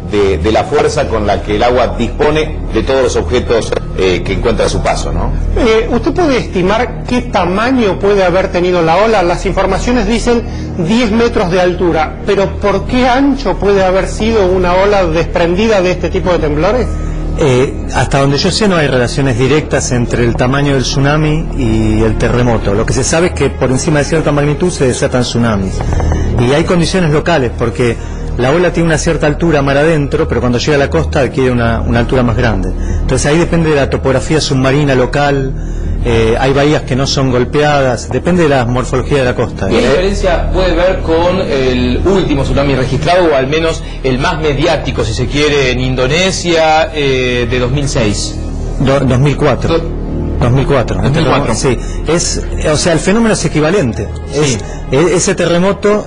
de la fuerza con la que el agua dispone de todos los objetos que encuentra a su paso, ¿no? ¿Usted puede estimar qué tamaño puede haber tenido la ola? Las informaciones dicen 10 metros de altura, pero ¿por qué ancho puede haber sido una ola desprendida de este tipo de temblores? Hasta donde yo sé no hay relaciones directas entre el tamaño del tsunami y el terremoto. Lo que se sabe es que por encima de cierta magnitud se desatan tsunamis. Y hay condiciones locales, porque la ola tiene una cierta altura mar adentro, pero cuando llega a la costa adquiere una altura más grande. Entonces ahí depende de la topografía submarina local, hay bahías que no son golpeadas, depende de la morfología de la costa. ¿Qué diferencia puede ver con el último tsunami registrado, o al menos el más mediático, si se quiere, en Indonesia, de 2006? 2004. 2004. Sí. O sea, el fenómeno es equivalente. Sí. Ese terremoto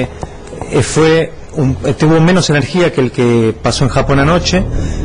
tuvo menos energía que el que pasó en Japón anoche,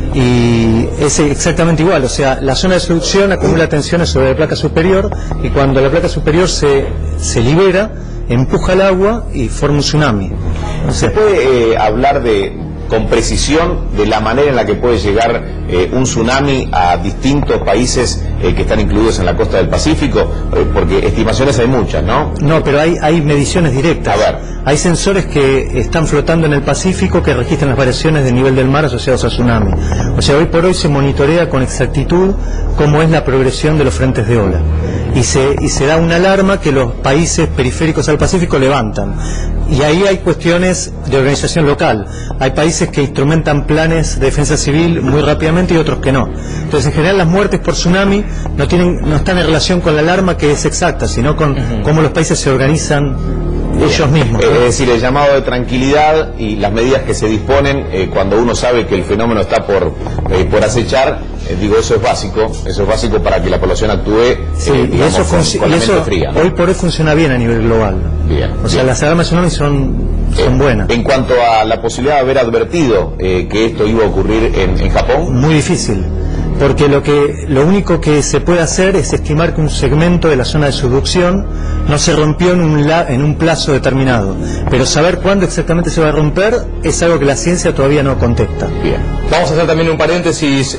y es exactamente igual. O sea, la zona de subducción acumula tensiones sobre la placa superior, y cuando la placa superior se libera, empuja el agua y forma un tsunami. ¿Se puede hablar con precisión de la manera en la que puede llegar un tsunami a distintos países que están incluidos en la costa del Pacífico? Porque estimaciones hay muchas, ¿no? No, pero hay mediciones directas. A ver. Hay sensores que están flotando en el Pacífico que registran las variaciones de nivel del mar asociados a tsunami. O sea, hoy por hoy se monitorea con exactitud cómo es la progresión de los frentes de ola. Y se da una alarma que los países periféricos al Pacífico levantan. Y ahí hay cuestiones de organización local. Hay países que instrumentan planes de defensa civil muy rápidamente y otros que no. Entonces, en general, las muertes por tsunami no están en relación con la alarma, que es exacta, sino con cómo los países se organizan ellos mismos, ¿no? Es decir, el llamado de tranquilidad y las medidas que se disponen cuando uno sabe que el fenómeno está por acechar, eso es básico para que la población actúe digamos, con la mente fría, ¿no? Hoy por hoy funciona bien a nivel global. Bien. O sea, las alarmas tsunami son buenas. En cuanto a la posibilidad de haber advertido que esto iba a ocurrir en Japón, muy difícil, porque lo único que se puede hacer es estimar que un segmento de la zona de subducción no se rompió en un plazo determinado, pero saber cuándo exactamente se va a romper es algo que la ciencia todavía no contesta. Bien. Vamos a hacer también un paréntesis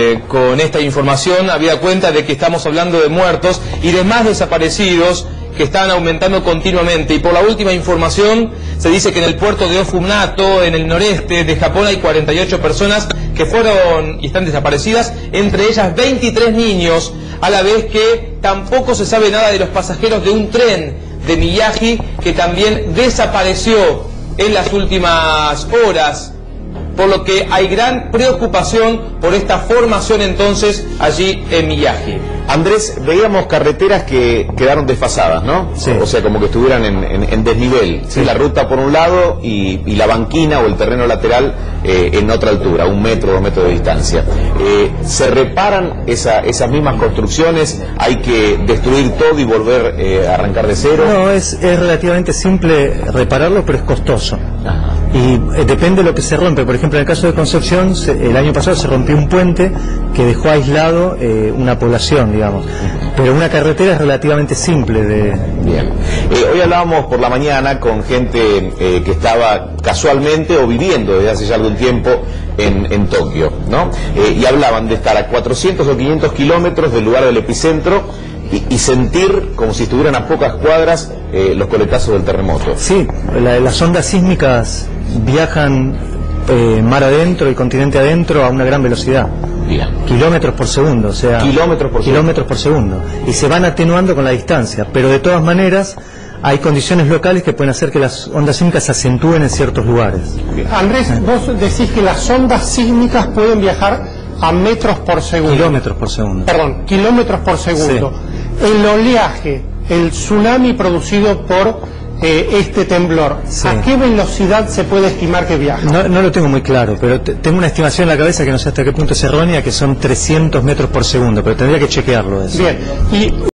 con esta información, habida cuenta de que estamos hablando de muertos y de más desaparecidos que están aumentando continuamente, y por la última información se dice que en el puerto de Ofunato, en el noreste de Japón, hay 48 personas que fueron y están desaparecidas, entre ellas 23 niños, a la vez que tampoco se sabe nada de los pasajeros de un tren de Miyagi que también desapareció en las últimas horas, por lo que hay gran preocupación por esta formación entonces allí en Miyagi. Andrés, veíamos carreteras que quedaron desfasadas, ¿no? Sí. O sea, como que estuvieran en desnivel. Sí. La ruta por un lado y la banquina o el terreno lateral en otra altura, 1 metro, 2 metros de distancia. ¿Se reparan esas mismas construcciones? ¿Hay que destruir todo y volver a arrancar de cero? No, es relativamente simple repararlo, pero es costoso. Ajá. Y depende de lo que se rompe. Por ejemplo, en el caso de Concepción, el año pasado se rompió un puente que dejó aislado una población, digamos. Pero una carretera es relativamente simple de... Bien. Hoy hablábamos por la mañana con gente que estaba casualmente o viviendo desde hace ya algún tiempo en Tokio, ¿no? Y hablaban de estar a 400 o 500 kilómetros del lugar del epicentro y sentir como si estuvieran a pocas cuadras los coletazos del terremoto. Sí, las ondas sísmicas viajan mar adentro y continente adentro a una gran velocidad. Bien. Kilómetros por segundo, o sea... Kilómetros por segundo. Y se van atenuando con la distancia, pero de todas maneras hay condiciones locales que pueden hacer que las ondas sísmicas se acentúen en ciertos lugares. Bien. Andrés, vos decís que las ondas sísmicas pueden viajar a metros por segundo. Kilómetros por segundo. Perdón, kilómetros por segundo. Sí. El oleaje, el tsunami producido por este temblor, sí, ¿a qué velocidad se puede estimar que viaja? No lo tengo muy claro, pero tengo una estimación en la cabeza que no sé hasta qué punto es errónea, que son 300 metros por segundo, pero tendría que chequearlo eso. Bien, y